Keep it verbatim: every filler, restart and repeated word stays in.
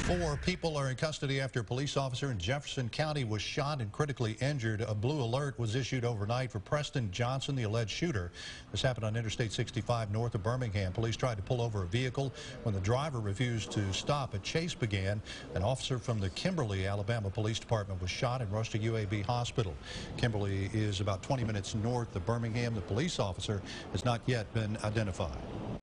Four people are in custody after a police officer in Jefferson County was shot and critically injured. A blue alert was issued overnight for Preston Johnson, the alleged shooter. This happened on Interstate sixty-five north of Birmingham. Police tried to pull over a vehicle. When the driver refused to stop, a chase began. An officer from the Kimberly, Alabama Police Department was shot and rushed to U A B Hospital. Kimberly is about twenty minutes north of Birmingham. The police officer has not yet been identified.